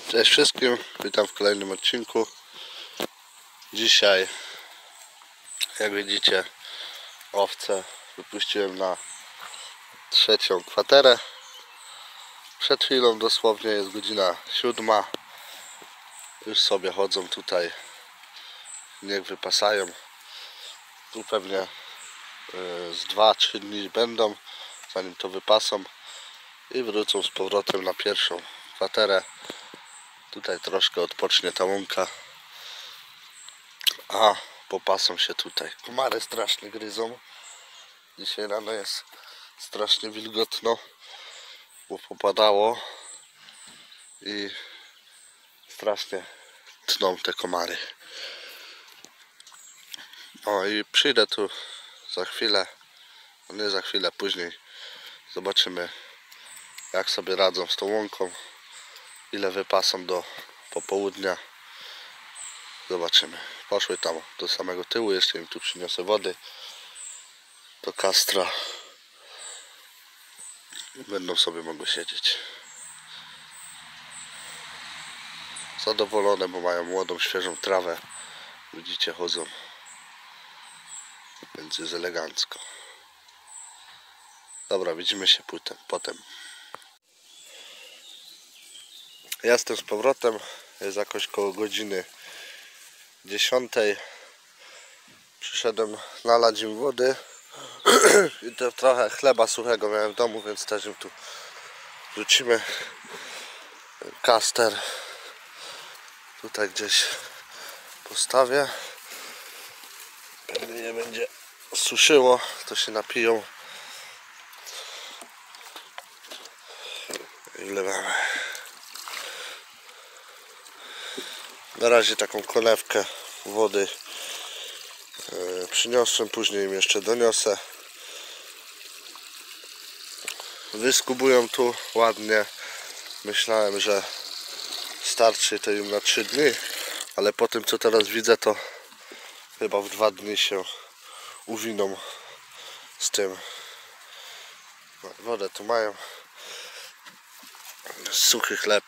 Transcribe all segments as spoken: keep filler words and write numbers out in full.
Cześć wszystkim, witam w kolejnym odcinku. Dzisiaj, jak widzicie, owce wypuściłem na trzecią kwaterę. Przed chwilą dosłownie jest godzina siódma. Już sobie chodzą tutaj, niech wypasają. Tu pewnie z dwa trzy dni będą, zanim to wypasą i wrócą z powrotem na pierwszą kwaterę. Tutaj troszkę odpocznie ta łąka, a popasą się tutaj. Komary strasznie gryzą. Dzisiaj rano jest strasznie wilgotno, bo popadało i strasznie tną te komary. O, i przyjdę tu za chwilę, no nie za chwilę, później zobaczymy, jak sobie radzą z tą łąką, ile wypasą do popołudnia. Zobaczymy. Poszły tam do samego tyłu, jeszcze im tu przyniosę wody do kastra. Będą sobie mogły siedzieć. Zadowolone, bo mają młodą, świeżą trawę. Widzicie, chodzą. Więc jest elegancko. Dobra, widzimy się potem. Jestem z powrotem. Jest jakoś koło godziny dziesiątej. Przyszedłem nalać im wody i to trochę chleba suchego miałem w domu, więc też im tu wrzucimy. Kaster tutaj gdzieś postawię. Pewnie nie będzie suszyło, to się napiją i wlewamy. Na razie taką konewkę wody yy, przyniosłem, później im jeszcze doniosę. Wyskubują tu ładnie. Myślałem, że starczy to im na trzy dni, ale po tym, co teraz widzę, to chyba w dwa dni się uwiną z tym. Wodę tu mają. Suchy chleb.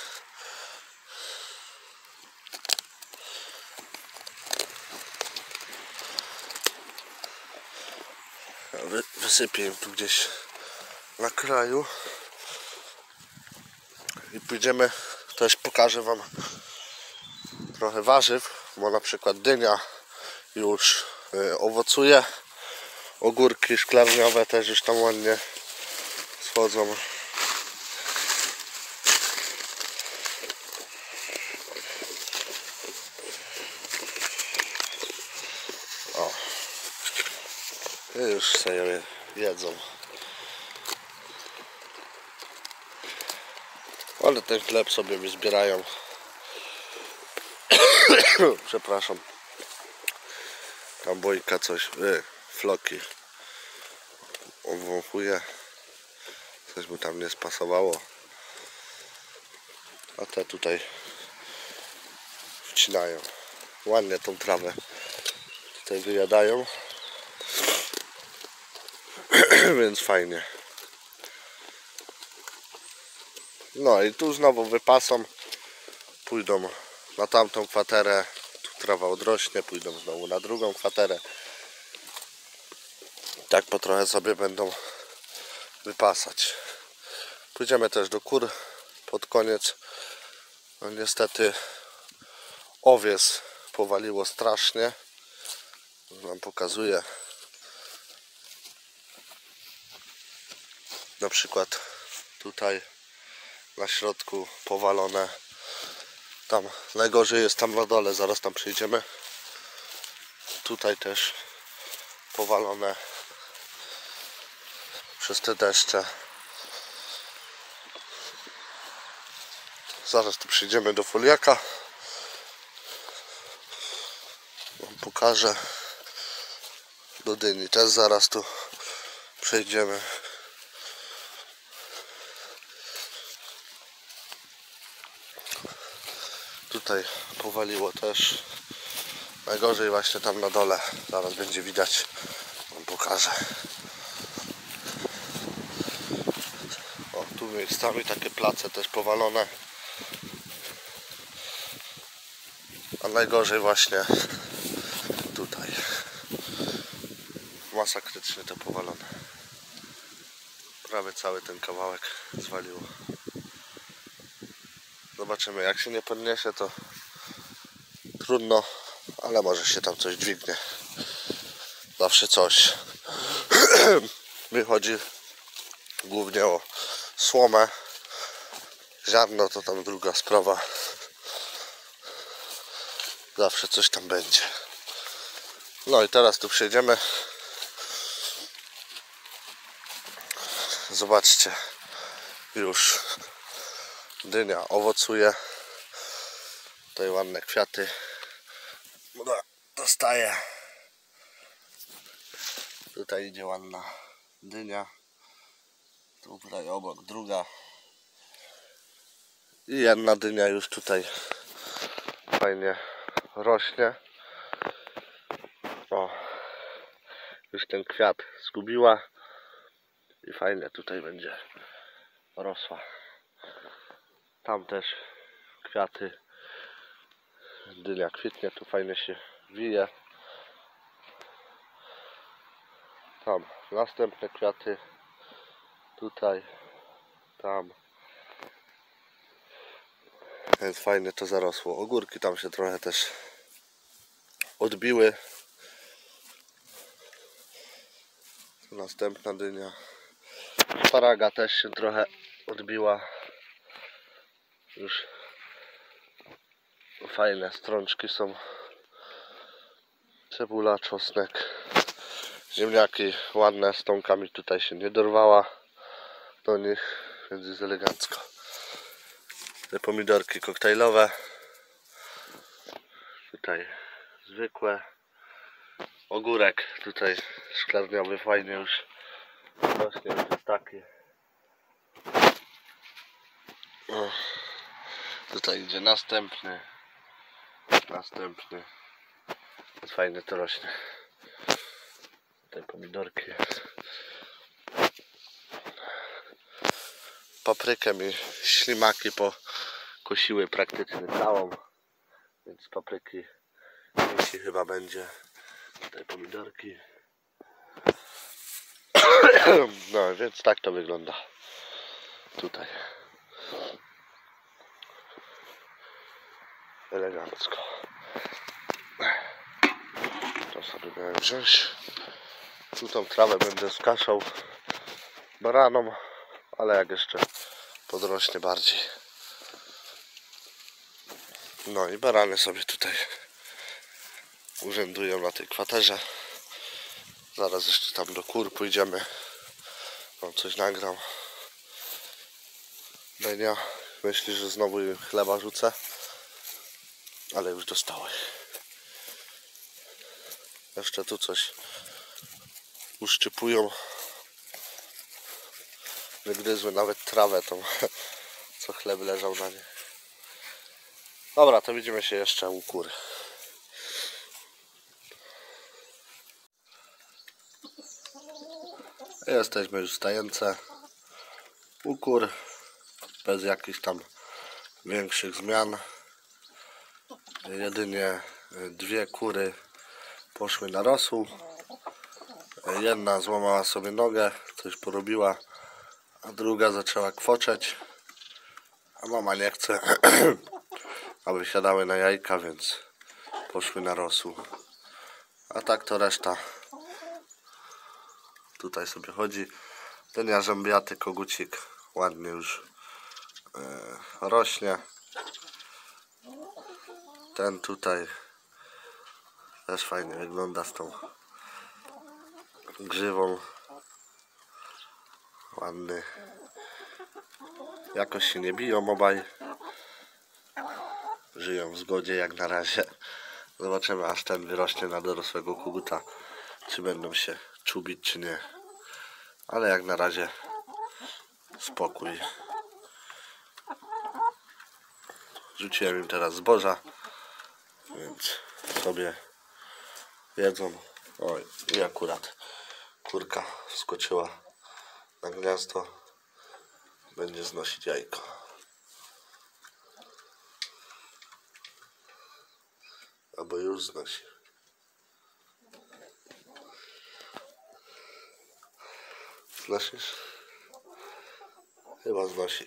Wysypię im tu gdzieś na kraju i pójdziemy, też pokażę wam trochę warzyw, bo na przykład dynia już y, owocuje, ogórki szklarniowe też już tam ładnie schodzą. O, i już sobie jedzą. Ale ten chleb sobie mi zbierają. Przepraszam. Tam Bojka coś, y, floki obwąchuje. Coś mu tam nie spasowało. A te tutaj wcinają. Ładnie tą trawę tutaj wyjadają. Więc fajnie. No i tu znowu wypasą. Pójdą na tamtą kwaterę. Tu trawa odrośnie. Pójdą znowu na drugą kwaterę. Tak po trochę sobie będą wypasać. Pójdziemy też do kur pod koniec. No niestety owiec powaliło strasznie. Wam pokazuję. Na przykład tutaj na środku powalone. Tam najgorzej jest tam na dole, zaraz tam przyjdziemy. Tutaj też powalone przez te deszcze. Zaraz tu przyjdziemy do foliaka. Wam pokażę. Do dyni też zaraz tu przejdziemy. Tutaj powaliło też. Najgorzej właśnie tam na dole. Zaraz będzie widać. Wam pokażę. O, tu miejscami takie place też powalone. najgorzej właśnie tutaj. Masakrycznie to powalone. Prawie cały ten kawałek zwaliło. Zobaczymy, jak się nie podniesie, to trudno, ale może się tam coś dźwignie. Zawsze coś. Wychodzi głównie o słomę. Ziarno to tam druga sprawa. Zawsze coś tam będzie. No i teraz tu przejdziemy. Zobaczcie, już dynia owocuje. Tutaj ładne kwiaty dostaje. Tutaj idzie ładna dynia. Tutaj obok druga. I jedna dynia już tutaj fajnie rośnie. O, już ten kwiat zgubiła i fajnie tutaj będzie rosła. Tam też kwiaty, dynia kwitnie, tu fajnie się wije. Tam następne kwiaty, tutaj, tam. Więc fajnie to zarosło. Ogórki tam się trochę też odbiły. Tu następna dynia. Paraga też się trochę odbiła. Już fajne strączki są. Cebula, czosnek. Ziemniaki ładne, z tąkami tutaj się nie dorwała do nich, więc jest elegancko. Te pomidorki koktajlowe. Tutaj zwykłe. Ogórek tutaj szklarniowy fajnie już rośnie, już jest taki. O, tutaj idzie następny. Następny. Fajnie to rośnie. Tutaj pomidorki. Paprykę mi ślimaki pokosiły praktycznie całą. Więc papryki jeśli chyba będzie. Tutaj pomidorki. No więc tak to wygląda tutaj. Elegancko. To sobie miałem wziąć. Tu tą trawę będę skaszał baranom, ale jak jeszcze podrośnie bardziej. No i barany sobie tutaj urzędują na tej kwaterze. Zaraz jeszcze tam do kur pójdziemy. Wam coś nagram. Benia myśli, że znowu im chleba rzucę, ale już dostały. Jeszcze tu coś uszczypują. Wygryzły nawet trawę tą, co chleb leżał na niej. Dobra, to widzimy się jeszcze u kur. Jesteśmy już w stajence u kur, bez jakichś tam większych zmian. Jedynie dwie kury poszły na rosół. Jedna złamała sobie nogę, coś porobiła, a druga zaczęła kwoczeć. A mama nie chce, aby siadały na jajka, więc poszły na rosół. A tak to reszta tutaj sobie chodzi. Ten jarzębiaty kogucik ładnie już e, rośnie. Ten tutaj też fajnie wygląda z tą grzywą. Ładny. Jakoś się nie biją obaj. Żyją w zgodzie jak na razie. Zobaczymy, aż ten wyrośnie na dorosłego koguta, czy będą się czubić, czy nie. Ale jak na razie spokój. Rzuciłem im teraz zboża, więc sobie jedzą. Oj, i akurat kurka wskoczyła na gniazdo. Będzie znosić jajko. Albo już znosi. Znosisz? Chyba znosi.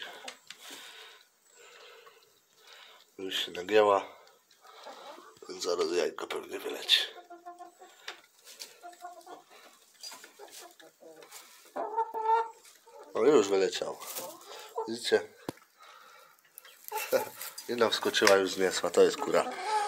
Już się nagięła, więc zaraz jajko pewnie wyleci. No już wyleciało. Widzicie? Jedna wskoczyła, już zniesła. To jest kura.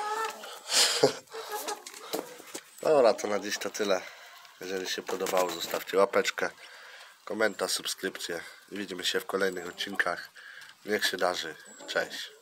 Dobra, to na dziś to tyle. Jeżeli się podobało, zostawcie łapeczkę, komentarz, subskrypcję. I widzimy się w kolejnych odcinkach. Niech się darzy. Cześć.